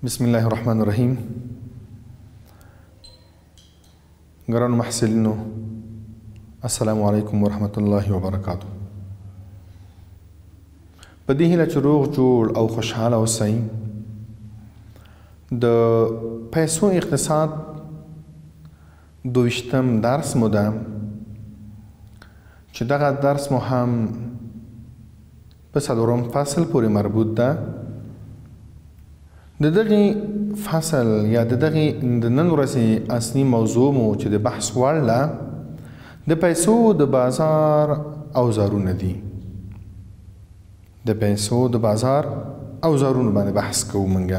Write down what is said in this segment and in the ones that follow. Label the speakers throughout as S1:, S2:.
S1: بسم الله الرحمن الرحیم. ګرانو محصلینو السلام علیکم ورحمت الله وبرکاتو. په دې هیله چې روغ جوړ او خوشحاله اوسئ. د پیسو اقتصاد 22م درس مو ده چې دغه درس مو هم په 4م فصل پورې مربوط ده. د دغه فصل یا د دغه د نن ورځې اصلي موضوع مو چې د بحث وړ ده د پیسو د بازار اوزارونه دي. د پیسو د بازار اوزارونه باندې بحث کوو. منګه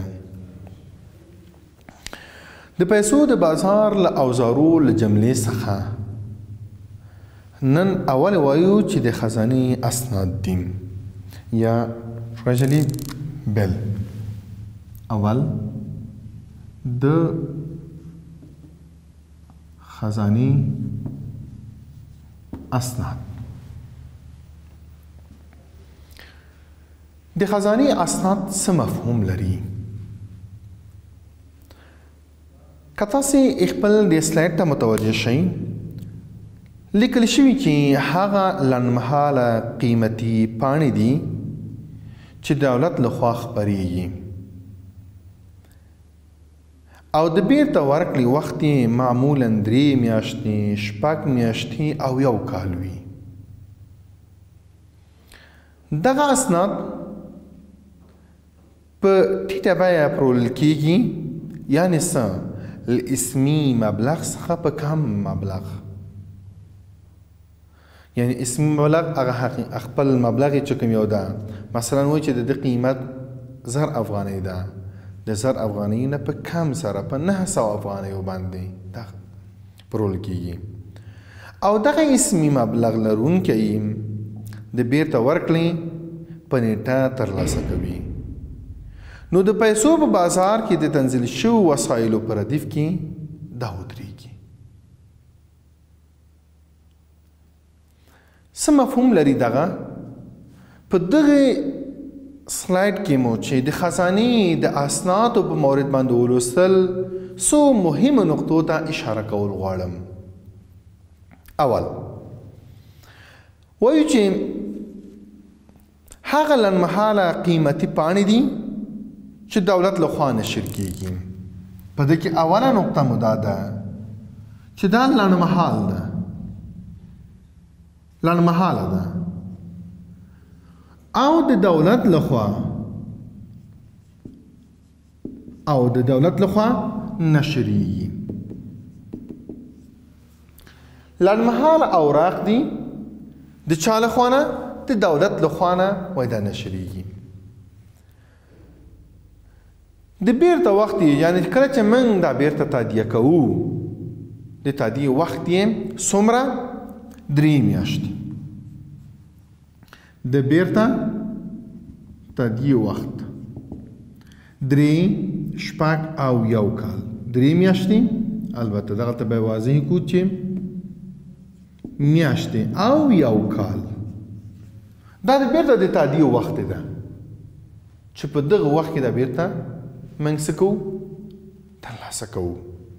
S1: د پیسو د بازار له اوزارو له جملې څخه نن اول وایو چې د خزانې اسناد دي یا treasury bill. اول د خزانې اسناد. د خزانې اسناد څه مفهوم لري؟ که تاسې خپل د سلایډ ته متوجه شئ، لیکل شوي چې هغه لنډمهاله قیمتي پاڼې دي چې دولت لخوا خپریږي او د بیرته ورکړې وخت یې معمولاً 3 میاشتې 6 میاشتې او 1 کال وي. دغه اسناد په ټیټه بیه پلورل کیږي، یعنې څه له اسمي مبلغ څخه په کم مبلغ. یعنې اسمي مبلغ هغه خپل مبلغ یې چې کوم یو ده، مثلا وایي چې د دې قیمت 1000 افغانۍ ده، د 1000 افغانۍ نه په کم سره په 900 افغانیو باندې دا پلورل کیږي او دغه اسمي مبلغ لرونکی د بیرته ورکړې په نیټه ترلاسه کوي. نو د پیسو په بازار کې د تنزیل شویو وسایلو په ردیف کې دا ودرېږي. څه مفهوم لري دغه؟ په دغه سلایډ کې مو چې د خزانې د اسنادو په مورد باندې ولوستل څو مهمو نقطو ته اشاره کول غواړم. اول وایو چې هغه لنډمهاله قیمتي پاڼې دي چې دولت لخوا نشر کیږي. په دې کې اوله نقطه مو دا ده چې دا لنډمهاله ده او د دولت لخوا نشریږي. لنډمهاله اوراق دي د چا لخوا نه؟ د دولت لخوا نه وایي دا نشریږي. د بیرته وخت یعنی کله چې موږ دا بیرته تادیه کوو، د تادیې وخت یې څومره؟ 3 میاشتې. د بیرته تادیې وخت 3 6 او 1 کال. 3 میاشتې، البته دغلته به واضح کړو چې میاشتې او 1 کال دا د بیرته د تادیې وخت ده چې په دغه وخت کې دا بیرته موږ څه کوو؟ ترلاسه کوو.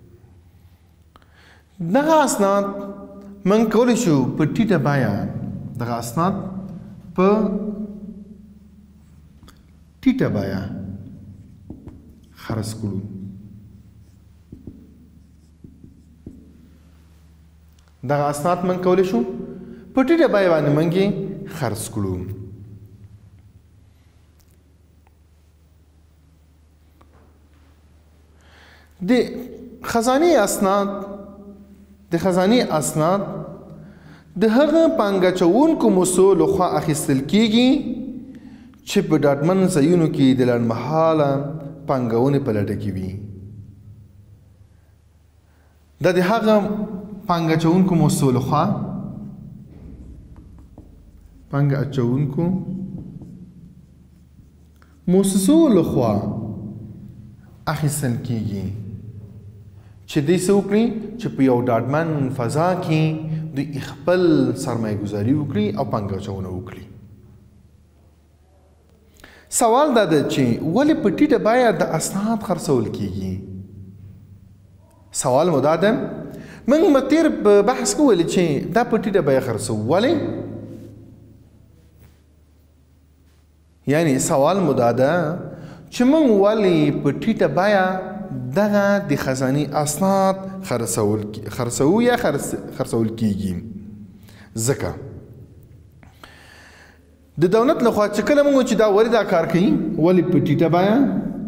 S1: دغه اسناد موږ کولی شو په ټیټه بیه دغه اسناد په ټیټه بیه خرڅ کړو. دغه اسناد موږ کولی شو په ټیټه بیه باندې موږ یې خرڅ کړو. د خزانې اسناد د هغه پانګه اچوونکو موسسو لخوا اخیستل کیږي چې په ډاډمن ځایونو کې د لنډمهاله پانګونې په لټه کې وي. دا د هغه پانګه اچوونکو موسسو لخوا اخیستل کیږي چې دوی څه وکړي چې په یو ډاډمن فضا کې دوی خپل سرمایه گذاري وکړي او پانګه اچونه وکړي. سوال دا ده چې ولې په ټیټه بیه د اسناد خرڅول کیږي؟ سوال مو دا ده، موږ تیر په بحث کې ویلي چې دا په ټیټه بیه خرڅو ولې؟ یعنی سوال مو دا ده چې موږ ولې په ټیټه بیه دغه د خزانې اسناد خرڅو یا خرڅول کیږي؟ ځکه د دولت لخوا چې کله موږ چې دا ولې دا کار کوي، ولې په ټیټه بیه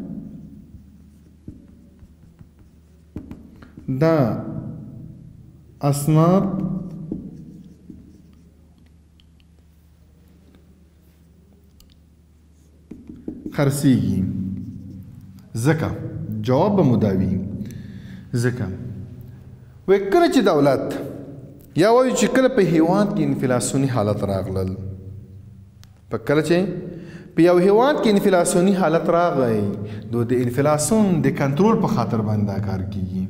S1: دا اسناد خرڅیږي؟ ځکه جواب به مداوي ځکه وایي کله چې دولت یا وایي چې کله په هیواد کې انفلاسیوني حالت راغلل، په کله چې په یو هیواد کې انفلاسیوني حالت راغی نو د انفلاسیون د کنټرول په خاطر باندې کار کیږي.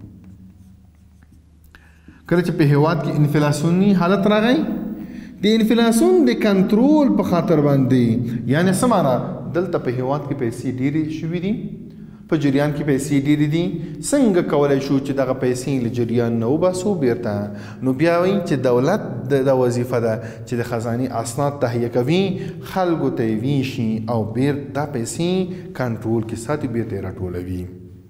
S1: کله چې په هیواد کې انفلاسیوني حالت راغی د انفلاسیون د کنټرول په خاطر باندې، یعنی څه معنا؟ دلته په هیواد کې پیسې ډېرې شوي دي، په جریان کې پیسې ډېرې دي، څنګه کولی شو چې دغه پیسې له جریان نه وباسو بیرته؟ نو بیا وایي چې دولت د وظیفه ده چې د خزانې اسناد تهیه کوي، خلکو ته یې ویشي او دا پیسې کنټرول کې ساتي، بیرته یې راټولوي.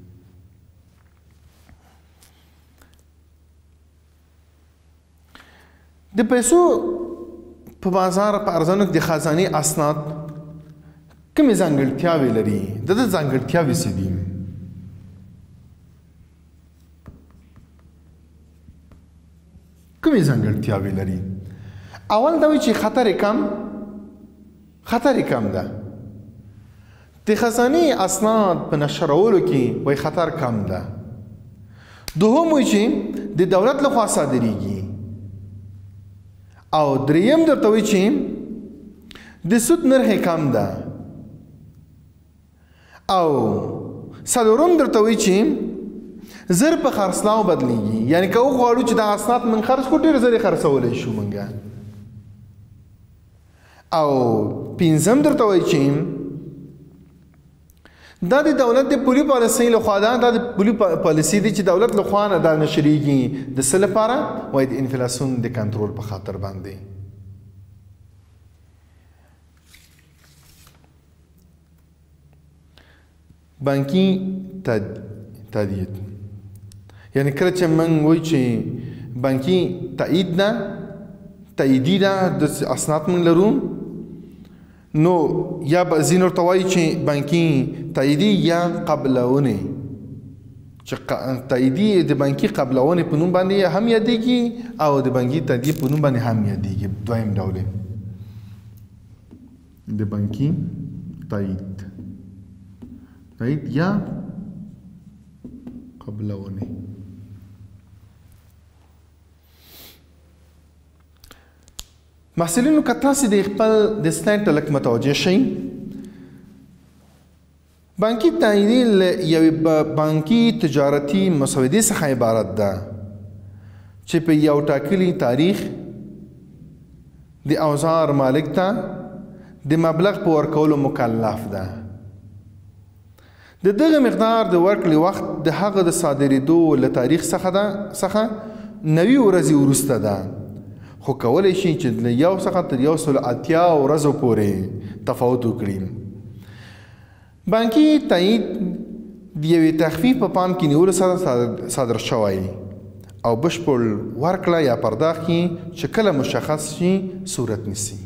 S1: د پیسو په بازار په ارزانه د خزانې اسناد کومې ځانګړتیاوې لري؟ د ده ځانګړتیاوې څه دي؟ کومې ځانګړتیاوې لري؟ اول دا وایي چې خطر یې کم ده. د خزانې اسناد په نشرولو کې وایي خطر کم ده. دوهم وایي چې د دولت لخوا صادریږي. او دریم درته وایي چې د سود نرخ کم ده. او څلورم درته وایي چې زر په خرڅلاو بدلیږي، یعنی که وغواړو چې دا اسناد من خرڅ کړو ډېر زر یې خرڅولی شو موږ. او پنځم درته وایي چې دا د دولت د پولي پالیسۍ لخوا ده، دا د پولي پالیسۍ دی چې دولت لخوا نه دا نشریږي. د څه لپاره؟ وایي د انفلاسیون د کنټرول په خاطر باندې. بانکي تادیه، یعنی کله چې موږ وایو چې بانکي تایید ده، تاییدي ده د اسناد موږ لرو، نو یا به ځینې ورته وایي چې بانکي تاییدي یا قبلونې، چې تاییدي د بانکي قبلونې په نوم باندې هم یادېږي او د بانکي تاییدي په نوم باندې هم یادېږي. دویم ډول د بانکي تایید یا قبلونې. محصلینو که تاسې د خپل د سلاید ته لږ متوجه شئ، بانکي تاییدي له یوې بانکي تجارتي مسودې څخه عبارت ده چې په یو ټاکلي تاریخ د اوزار مالک ته د مبلغ په ورکولو مکلف ده. د دغه مقدار د ورکړې وخت د هغه د صادرېدو له تاریخ څخه 90 ورځې وروسته ده، خو کولی شي چې له 1 څخه تر 180 ورځو پورې تفاوت وکړي. بانکي تایید د یوې تخفیف په پام کې نیولو سره صادر شوی او بشپړ ورکړه یا پرداخت کې چې کله مشخص شي صورت نیسي.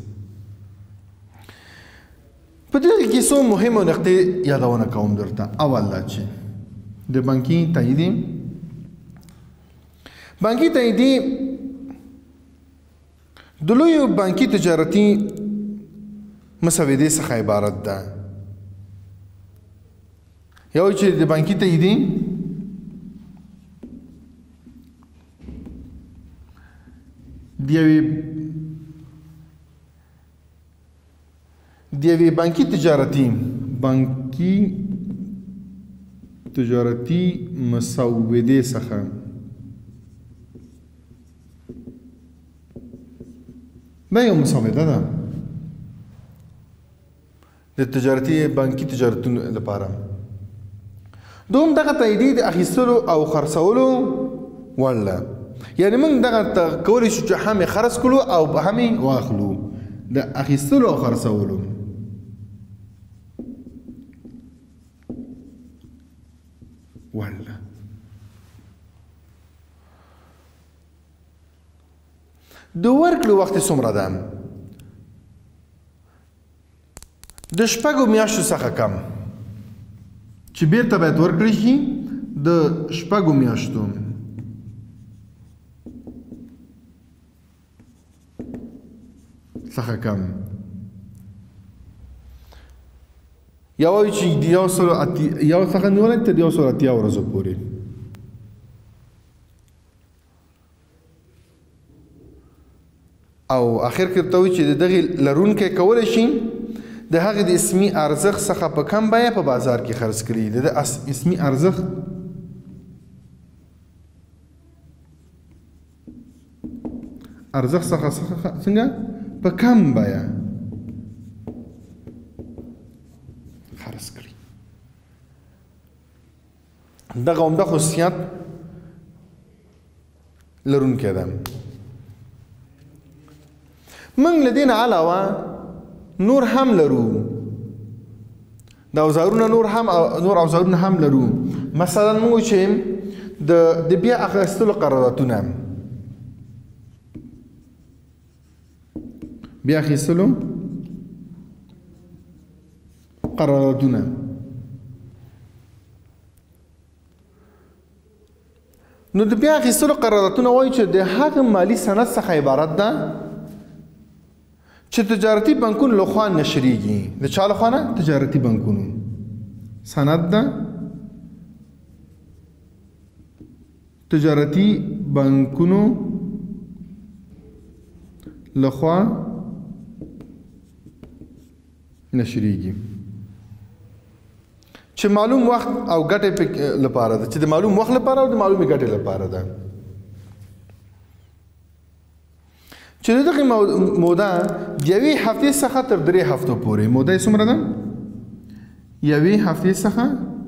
S1: په دغه کې څو مهمه نقطې یادونه کوم درته. اول دا چې د بانکي تاییدي د لویو بانکي تجارتي مسودې څخه عبارت ده. یو چې د بانکي تاییدي د یوې بانکي تجارتي مسودې څخه دا یو مسوده ده. د د تجارتي بانکي تجارتونو لپاره. دوم دغه تاییدي د اخیستلو او خرڅولو وړ ده. یعنې موږ دغه کولی شو چې هم یې خرڅ کړو او هم یې واخلو. د اخیستلو او خرڅولو وړ ده. د ورکړو وخت څومره ده؟ د شپږو میاشتو څخه کم چې بیرته باید ورکړی شي، د شپږو میاشتو څخه کم. یا وایو چې د 100 څخه نیولی تر 180 ورځو پورې. او اخر کې ورته وایي چې د دغې لرونکی کولی شي د هغې د اسمي ارزښت څخه په کم بیه په بازار کې خرڅ کړي. د اسمي ارزښت څخه څنګه په کم بیه خرڅ کړي. دغه عمده خصوصیات لرونکی ده. موږ له دې نه علاوه نور هم لرو، د اوزارونه نور اوزارونه هم لرو. مثلا موږ چې د بیا اخیستلو قراردادونه، بیا اخیستلو قراردادونه، نو د بیا اخیستلو قراردادونه وایي چې د هغه مالي سند څخه عبارت ده چې تجارتي بانکونو لخوا نشریږي. د چا لخوا نه؟ تجارتي بانکونو. سند ده تجارتي بانکونو لخوا نشریږي چې معلوم وخت او ګټې لپاره ده، چې د معلوم وخت لپاره او د معلومې ګټې لپاره ده. چې دغه موده د یوې هفتې څخه تر 3 هفتو پورې. موده یې څومره ده؟ یوې هفتې څخه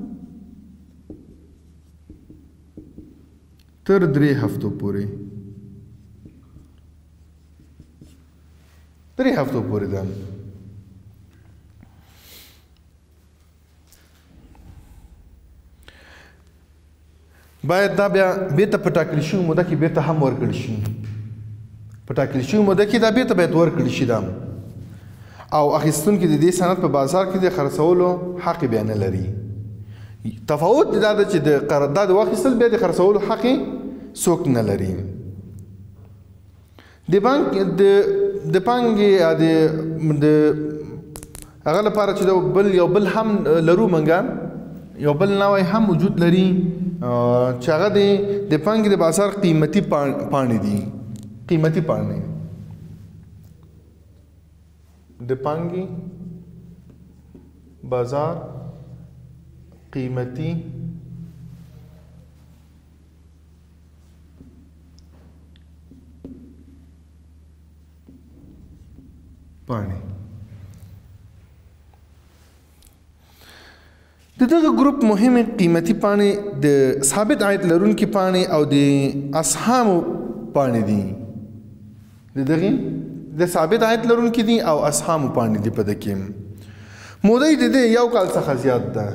S1: تر 3 هفتو پورې. 3 هفتو پورې ده. باید دا بیا بیرته په ټاکلې شوې موده کې بیرته هم ورکړل شي. په ټاکلې شوې موده کې دا بیرته باید ورکړل شي ده. او اخیستونکي د دې سند په بازار کې د خرڅولو حق بیا نه لري. تفاوت دا ده چې د قرارداد واخیستل بیا د خرڅولو حق څوک نه لري. د بانک د پانګې د هغه لپاره چې یو بل هم لرو منګه، یو بل نوی هم وجود لري چې هغه د پانګې د بازار قیمتي پاڼې دي. قیمتي پاڼې د پانګې بازار قیمتي پاڼې. د دغه ګروپ مهمه قیمتي پاڼې د ثابت عاید لرونکي پاڼې او د اسهامو پاڼې دي. د ثابت عاید لرونکي دي او اسهامو پاڼې دي. په دې کې موده یې د 1 کال څخه زیات ده.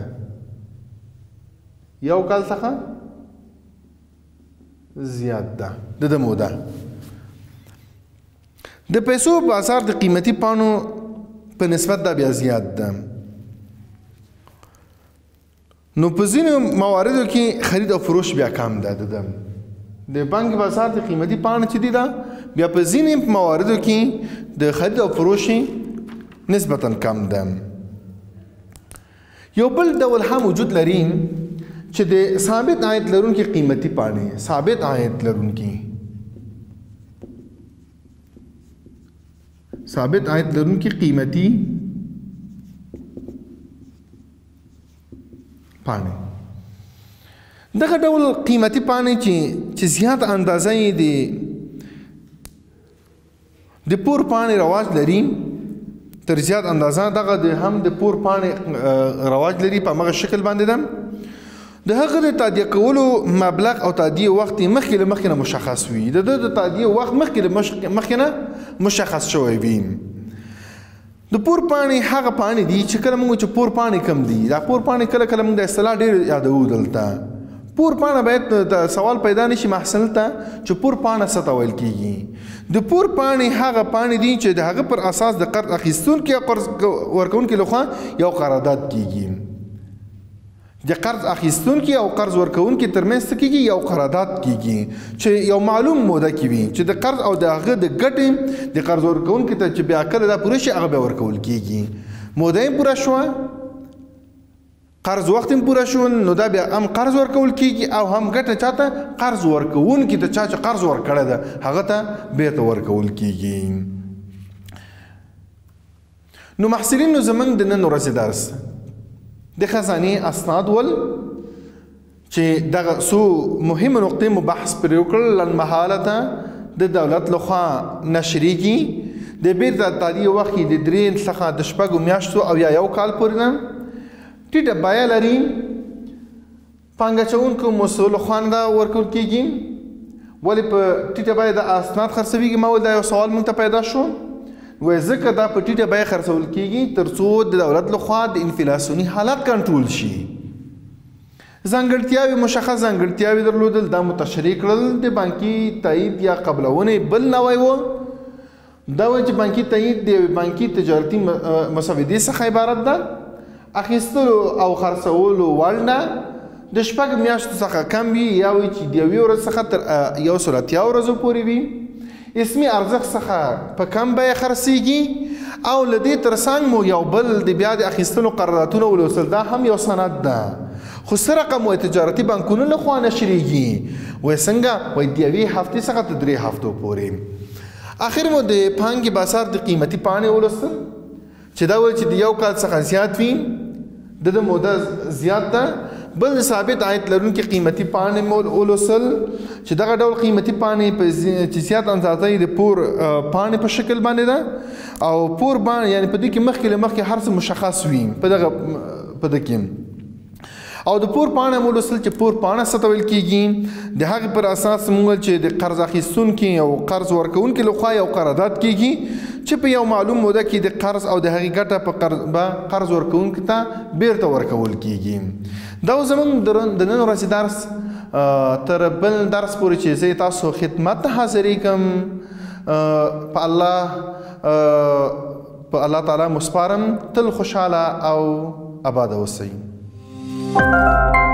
S1: 1 کال څخه زیات ده د موده. د پیسو بازار د قیمتي پاڼو په نسبت دا بیا زیات ده. نو په ځینو مواردو کې خرید او فروش بیا کم ده. د بانک بازار د قیمتي پاڼې چې دي دا بیا په ځینو مواردو کې د خرید او فروش نسبتا کم ده. یو بل ډول هم وجود لري چې د ثابت عاید لرونکي قیمتي پاڼې، ثابت عاید لرونکي قیمتي پاڼې. دغه ډول قیمتي پاڼې چې زیات اندازه یې د پور پاڼې رواج لري، تر زیات اندازه دغه هم د پور پاڼې رواج لري په همغه شکل باندې ده. د هغه د تادیه کولو مبلغ او تادیه وخت مخکې له مخکې نه مشخص وي. د ده د تادیه وخت مخکې له مخکې نه مشخص شوی وي. د پور پاڼې هغه پاڼې دي چې کله موږ چې پور پاڼې کم دي دا پور پاڼې کله کله موږ د اصطلاح ډېر یادوو دلته. پور پاڼه باید د سوال پیدا نشي محصل ته چې پور پاڼه څه ته ویل کیږي. د پور پاڼې هغه پاڼې دي چې د هغه پر اساس د قرض اخیستونکي او قرض ورکوونکي لخوا یو قرارداد کیږي. د قرض اخیستونکي او قرض ورکوونکي ترمنځ څه کیږي یو قرارداد کیږي چې یو معلوم موده کې وي چې د قرض او د هغه د ګټې د قرض ورکوونکي ته چې بیا کله دا پوره شي هغه بیا ورکول کیږي. موده یې پوره شوه قرض وخت هم پوره شو نو دا بیا هم قرض ورکول کیږي او هم ګټه چاته قرض ورکوونکي ته چا چې قرض ورکړی ده هغه ته بیرته ورکول کیږي. نو محصلینو زموږ د نن ورځې درس د خزانې اسناد ول چې دغه څو مهمه نقطې مو بحث پرې وکړل لنډمهاله د دولت لخوا نشریږي د بیرته تادیې وخت یې د 3 څخه د 6 میاشتو او یا 1 کال پورې ده. ټیټه بیه لري پانګه اچوونکو مسؤلو خوا ورکول کیږي. ولې په ټیټه بیه د اسناد خرڅويږي؟ ما ویل دا یو سوال موږ ته پیدا شو. وایي ځکه دا په ټیټه بیه خرڅول کیږي تر څو د دولت لخوا د انفلاسیوني حالت کنټرول شي. ځانګړتیاوې مشخص ځانګړتیاوې درلودل دا متشریح کړل. د بانکي تایید یا قبلونې بل نوی و دا وایي چې بانکي تایید د بانکي تجارتي مسودې څخه عبارت ده. اخیستلو او خرڅولو وړ نه د 6 میاشتو څخه کم وي یا وایي چې د 1 ورځ څخه تر 180 ورځو پورې وي. اسمي ارزښت څخه په کم بیه خرڅیږي او له دې ترڅنګ مو یو بل د بیا د اخیستلو قراردادونه ولوستل دا هم یو سند ده خو څه رقم وایي تجارتي بانکونو لخوا نشریږي. وایي څنګه؟ وایي د 1 هفتې څخه تر 3 هفتو پورې. اخر مو د پانګې بازار د قیمتي پاڼې ولوستل چې دا وایي چې د 1 کال څخه زیات وي د موده زیات ده. بل ثابت عاید لرونکي قیمتي پاڼې مو ولوستل چې دغه ډول قیمتي پاڼې په چې زیات اندازه یې د پور پاڼې په شکل باندې ده او پور باندې یعنی په دې کې مخکې له مخکې هر څه مشخص وي په دې کې. او د پور پاڼه مو ولوستل چې پور پاڼه څه ته ویل کیږي. د هغې پر اساس موږ چې د قرض اخیستونکي او قرض ورکوونکي لخوا یو قرارداد کیږي چې په یو معلوم موده کې د قرض او د هغې ګټه په قرض ورکوونکي ته بیرته ورکول کیږي. دا زموږ د نن ورځې درس تر بل درس پورې چې زه تاسو خدمت ته حاضرېږم په الله تعالی مسپارم. تل خوشحاله او آباده اوسئ.